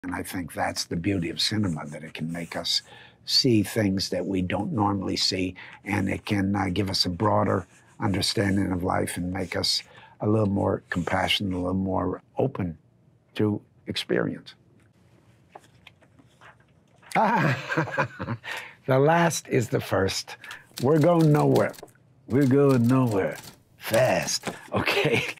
And I think that's the beauty of cinema, that it can make us see things that we don't normally see, and it can give us a broader understanding of life and make us a little more compassionate, a little more open to experience. The last is the first. We're going nowhere. We're going nowhere. Fast. Okay.